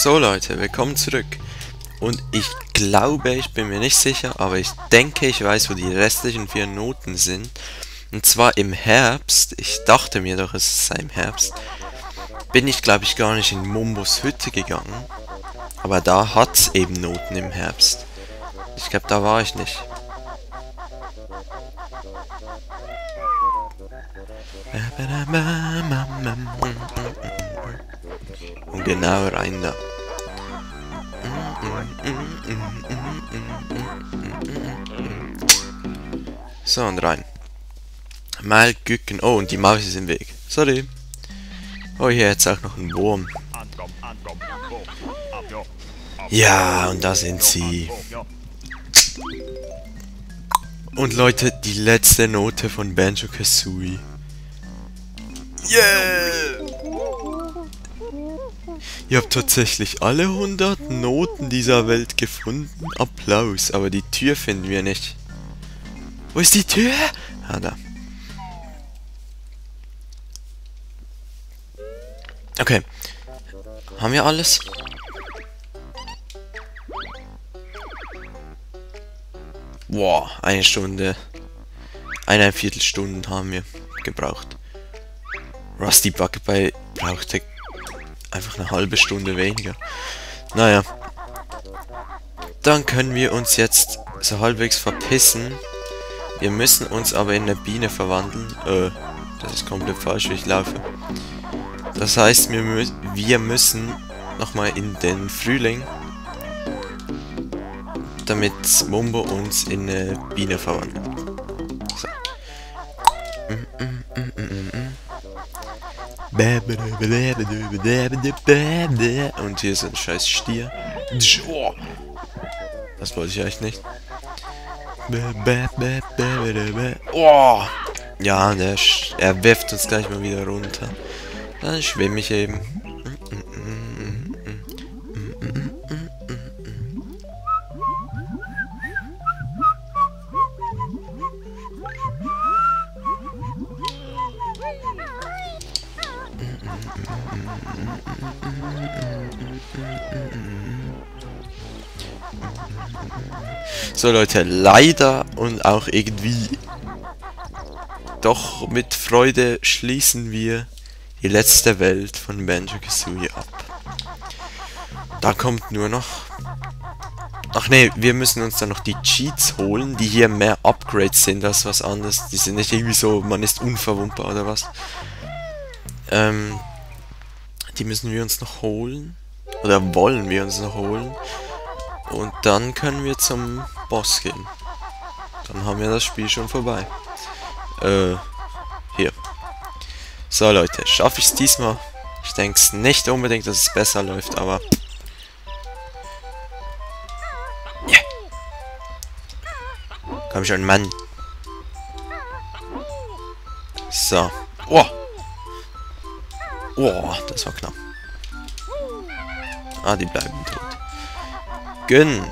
So Leute, willkommen zurück. Und ich glaube, ich bin mir nicht sicher, aber ich denke, ich weiß, wo die restlichen 4 Noten sind. Und zwar im Herbst. Ich dachte mir doch, es sei im Herbst. Bin ich, glaube ich, gar nicht in Mumbos Hütte gegangen. Aber da hat es eben Noten im Herbst. Ich glaube, da war ich nicht. Und genau rein da. So, und rein. Mal gucken. Oh, und die Maus ist im Weg. Sorry. Oh, hier jetzt auch noch ein Wurm. Ja, und da sind sie. Und Leute, die letzte Note von Banjo-Kazooie. Yeah! Ihr habt tatsächlich alle 100 Noten dieser Welt gefunden. Applaus, aber die Tür finden wir nicht. Wo ist die Tür? Ah, da. Okay. Haben wir alles? Boah, eine Stunde. 1,25 Stunden haben wir gebraucht. Rusty Buckabee brauchte einfach eine halbe Stunde weniger. Naja. Dann können wir uns jetzt so halbwegs verpissen. Wir müssen uns aber in eine Biene verwandeln. Das ist komplett falsch, wie ich laufe. Das heißt, wir müssen nochmal in den Frühling, damit Mumbo uns in eine Biene verwandelt. So. Und hier ist ein scheiß Stier. Das wollte ich eigentlich nicht. Oh! Ja, er wirft uns gleich mal wieder runter. Dann schwimme ich eben. So Leute, leider und auch irgendwie doch mit Freude schließen wir die letzte Welt von Banjo-Kazooie ab. Da kommt nur noch... Ach nee, wir müssen uns dann noch die Cheats holen, die hier mehr Upgrades sind als was anderes. Die sind nicht irgendwie so, man ist unverwundbar oder was. Die müssen wir uns noch holen. Oder wollen wir uns noch holen. Und dann können wir zum Boss gehen. Dann haben wir das Spiel schon vorbei. Hier. So Leute, schaffe ich es diesmal? Ich denke es nicht unbedingt, dass es besser läuft, aber... Yeah. Komm schon, Mann. So. Oh. Oh, das war knapp. Ah, die bleiben tot. Gönn.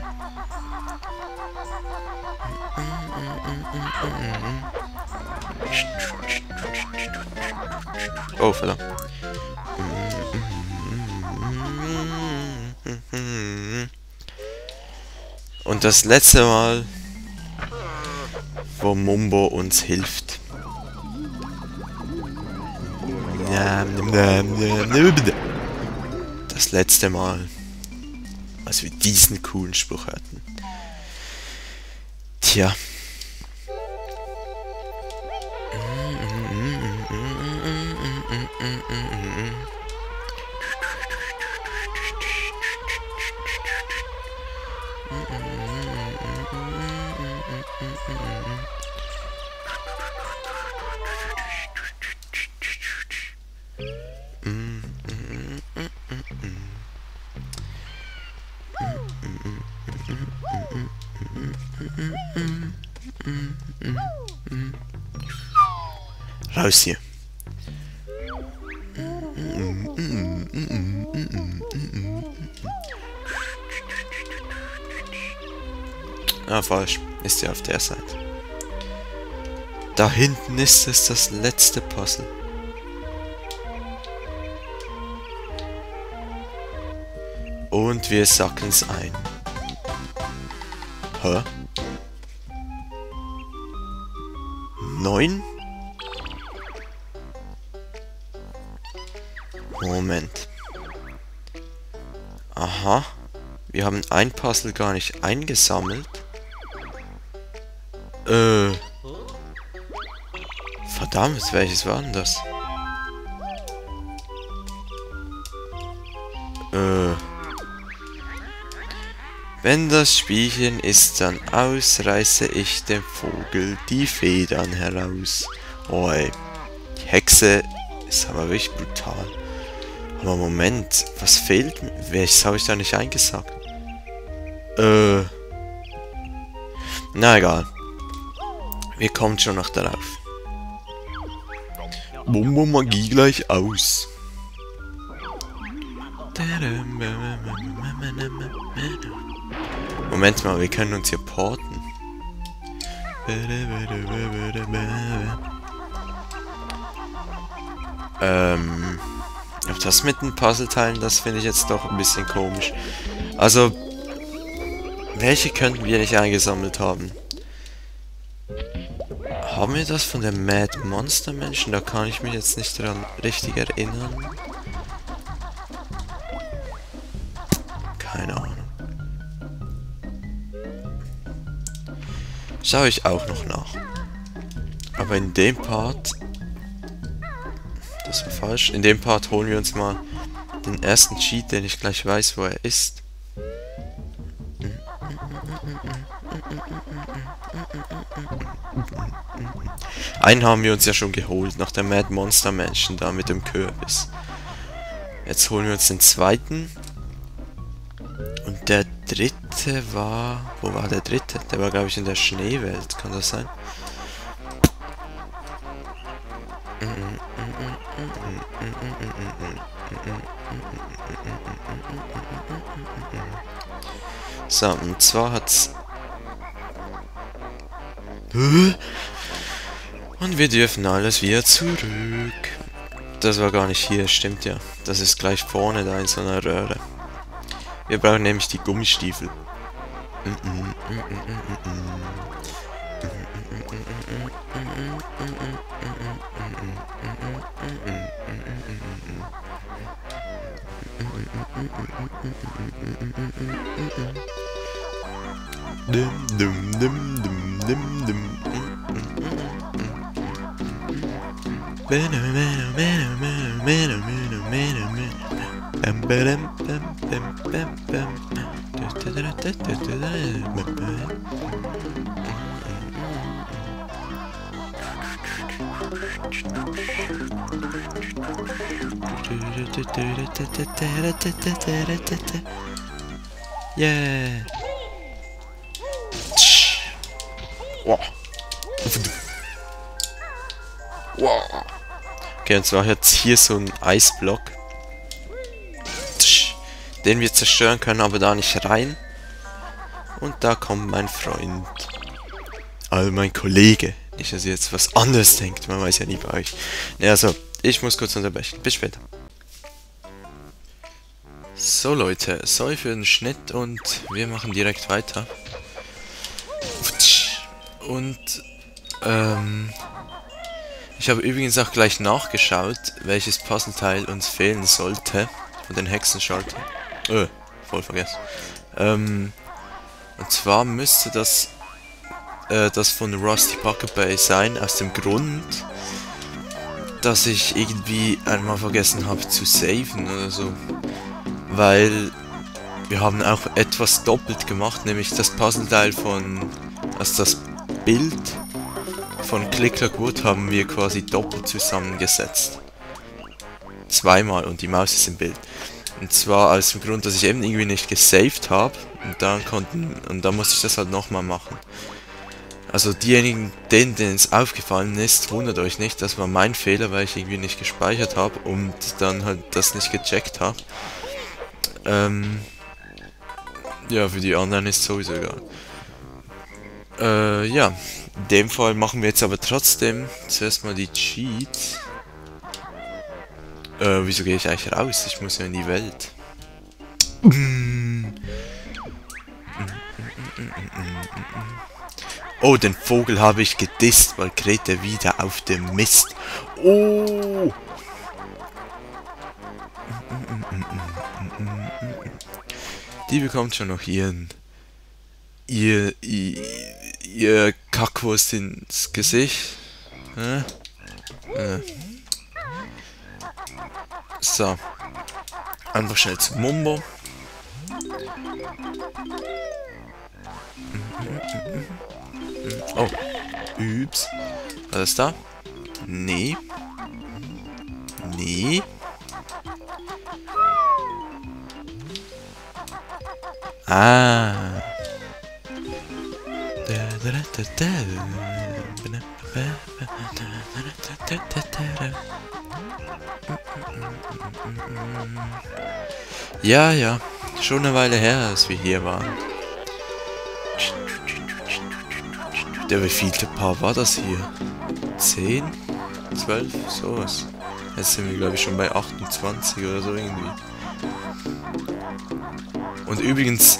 Oh, verdammt. Und das letzte Mal, wo Mumbo uns hilft. Das letzte Mal, als wir diesen coolen Spruch hatten. Tja. Raus hier. Ah, falsch. Ist ja auf der Seite. Da hinten ist es das letzte Puzzle. Und wir sacken es ein. Hä? 9? Moment. Aha. Wir haben ein Puzzle gar nicht eingesammelt. Verdammt, welches war denn das? Wenn das Spielchen ist dann aus, reiße ich dem Vogel die Federn heraus. Oh ey. Die Hexe ist aber wirklich brutal. Aber Moment, was fehlt mir? Welches habe ich da nicht eingesagt? Na egal. Wir kommen schon noch darauf. Bombo Magie gleich aus. Moment mal, wir können uns hier porten. Ob das mit den Puzzleteilen, das finde ich jetzt doch ein bisschen komisch. Also, welche könnten wir nicht eingesammelt haben? Haben wir das von den Mad Monster Menschen? Da kann ich mich jetzt nicht dran richtig erinnern. Keine Ahnung. Schaue ich auch noch nach. Aber in dem Part... Das war falsch. In dem Part holen wir uns mal den ersten Cheat, den ich gleich weiß, wo er ist. Einen haben wir uns ja schon geholt, nach der Mad Monster Mansion da mit dem Kürbis. Jetzt holen wir uns den zweiten. Und der dritte war... Wo war der dritte? Der war, glaube ich, in der Schneewelt. Kann das sein? So, und zwar hat's... Und wir dürfen alles wieder zurück. Das war gar nicht hier, stimmt ja. Das ist gleich vorne da in so einer Röhre. Wir brauchen nämlich die Gummistiefel. Yeah. Wow. Wow. Okay, und zwar jetzt hier so ein Eisblock, den wir zerstören können, aber da nicht rein. Und da kommt mein Freund. Also mein Kollege. Nicht, dass ihr jetzt was anderes denkt. Man weiß ja nie bei euch. Ne, also, ich muss kurz unterbrechen. Bis später. So Leute, sorry für den Schnitt und wir machen direkt weiter. Und, ich habe übrigens auch gleich nachgeschaut, welches Puzzleteil uns fehlen sollte. Von den Hexenschaltern. Voll vergessen. Und zwar müsste das das von Rusty Bucket Bay sein, aus dem Grund, dass ich irgendwie einmal vergessen habe zu saven oder so. Weil wir haben auch etwas doppelt gemacht, nämlich das Puzzleteil von, also das Bild von Click Clock Wood haben wir quasi doppelt zusammengesetzt. Zweimal und die Maus ist im Bild. Und zwar aus dem Grund, dass ich eben irgendwie nicht gesaved habe und dann musste ich das halt nochmal machen. Also diejenigen, denen es aufgefallen ist, wundert euch nicht, das war mein Fehler, weil ich irgendwie nicht gespeichert habe und dann halt das nicht gecheckt habe. Ja, für die anderen ist sowieso egal. Ja, in dem Fall machen wir jetzt aber trotzdem zuerst mal die Cheats. Wieso gehe ich eigentlich raus? Ich muss ja in die Welt. Oh, den Vogel habe ich gedisst, weil Grete wieder auf dem Mist. Oh! Die bekommt schon noch ihr Kackwurst ins Gesicht. Ja? Ja. So. Einfach schnell zu Mumbo. Oh. Ups. Was ist da? Nee. Nee. Ah. Ja, ja. Schon eine Weile her, als wir hier waren. Der wievielte Paar war das hier? 10? 12? Sowas. Jetzt sind wir, glaube ich, schon bei 28 oder so irgendwie. Und übrigens,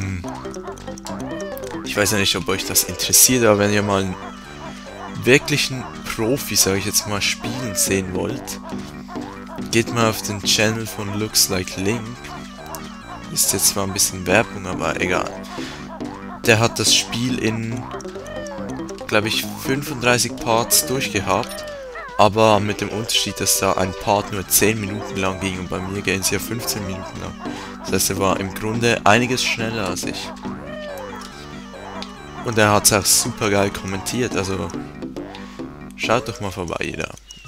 ich weiß ja nicht, ob euch das interessiert, aber wenn ihr mal einen wirklichen Profi, sage ich jetzt mal, spielen sehen wollt, geht mal auf den Channel von Looks Like Link. Ist jetzt zwar ein bisschen Werbung, aber egal. Der hat das Spiel in, glaube ich, 35 Parts durchgehabt, aber mit dem Unterschied, dass da ein Part nur 10 Minuten lang ging und bei mir gehen sie ja 15 Minuten lang. Das heißt, er war im Grunde einiges schneller als ich. Und er hat es auch super geil kommentiert, also schaut doch mal vorbei, jeder.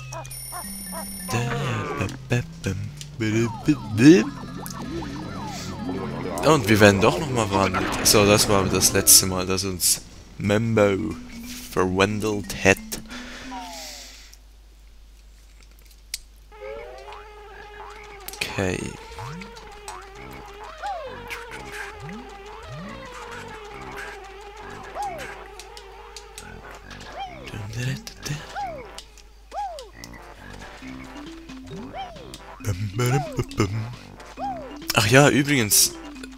Und wir werden doch nochmal verhandelt. So, das war das letzte Mal, dass uns Membo verwandelt hat. Okay. Ach ja, übrigens,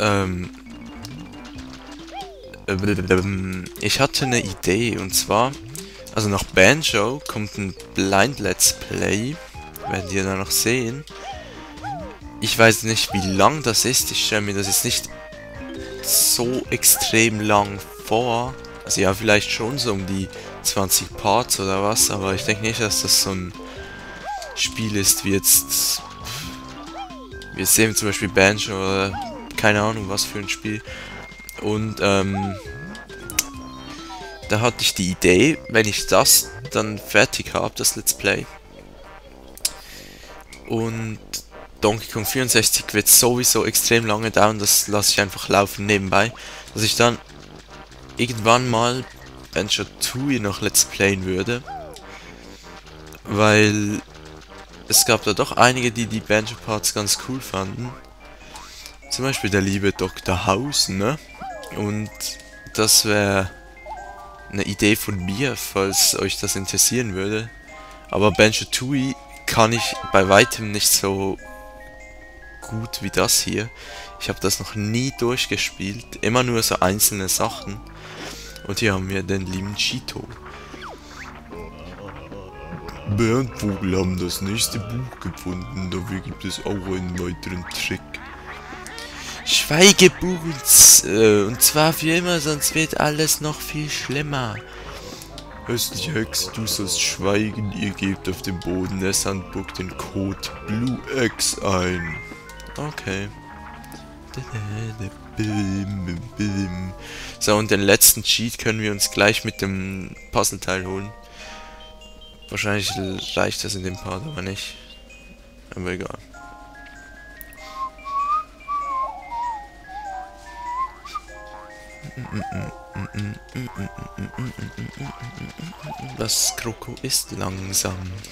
ich hatte eine Idee, und zwar, also nach Banjo kommt ein Blind Let's Play, werdet ihr da noch sehen. Ich weiß nicht, wie lang das ist, ich stelle mir das jetzt nicht so extrem lang vor. Also ja, vielleicht schon so um die 20 Parts oder was, aber ich denke nicht, dass das so ein Spiel ist wie jetzt... Wir sehen zum Beispiel Banjo oder keine Ahnung was für ein Spiel. Und da hatte ich die Idee, wenn ich das dann fertig habe, das Let's Play. Und Donkey Kong 64 wird sowieso extrem lange dauern, das lasse ich einfach laufen nebenbei. Dass ich dann irgendwann mal Banjo-Tooie noch Let's Playen würde. Weil es gab da doch einige, die die Banjo-Parts ganz cool fanden. Zum Beispiel der liebe Dr. House, ne? Und das wäre eine Idee von mir, falls euch das interessieren würde. Aber Banjo-Tooie kann ich bei weitem nicht so gut wie das hier. Ich habe das noch nie durchgespielt, immer nur so einzelne Sachen. Und hier haben wir den lieben Cheeto. Bärenvogel haben das nächste Buch gefunden, dafür gibt es auch einen weiteren Trick. Schweigebuch und zwar für immer, sonst wird alles noch viel schlimmer. Hässliche Hexe, du sollst schweigen, ihr gebt auf dem Boden der Sandburg den Code Blue X ein. Okay. So, und den letzten Cheat können wir uns gleich mit dem Puzzleteil holen. Wahrscheinlich reicht das in dem Part, aber nicht. Aber egal. Das Kroko ist langsam.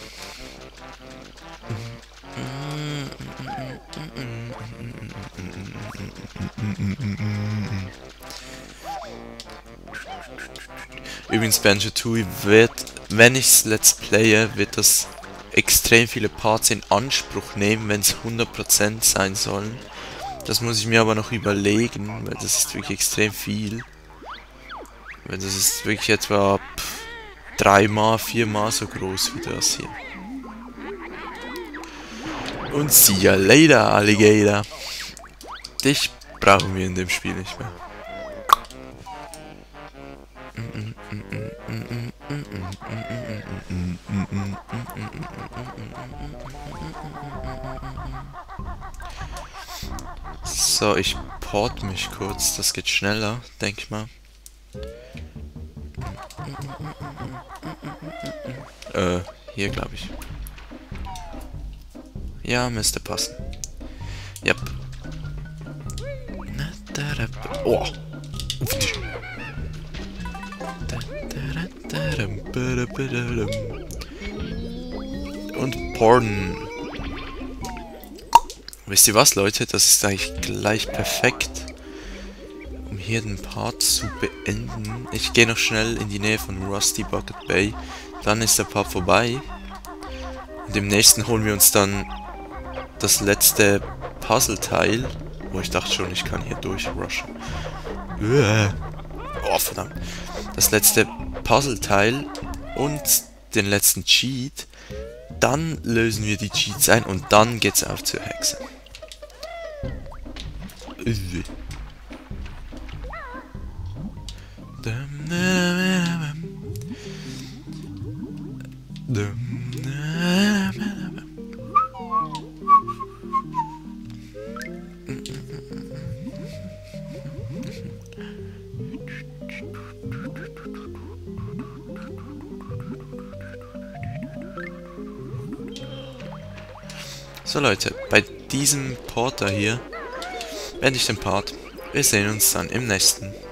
Übrigens, Banjo-Tooie wird, wenn ich's Let's Playe, wird das extrem viele Parts in Anspruch nehmen, wenn es 100% sein sollen. Das muss ich mir aber noch überlegen, weil das ist wirklich extrem viel. Das ist wirklich etwa 3-mal, 4-mal so groß wie das hier. Und see ya later, Alligator. Dich brauchen wir in dem Spiel nicht mehr. So, ich port mich kurz. Das geht schneller, denke ich mal. Hier glaube ich. Ja, müsste passen. Yep. Oh. Und Porn. Wisst ihr was, Leute? Das ist eigentlich gleich perfekt, um hier den Part zu beenden. Ich gehe noch schnell in die Nähe von Rusty Bucket Bay. Dann ist der Part vorbei. Und im nächsten holen wir uns dann das letzte Puzzleteil. Oh, ich dachte schon, ich kann hier durchrushen. Oh, verdammt. Das letzte Puzzleteil und den letzten Cheat. Dann lösen wir die Cheats ein und dann geht's auf zur Hexe. So Leute, bei diesem Porter hier beende ich den Part. Wir sehen uns dann im nächsten.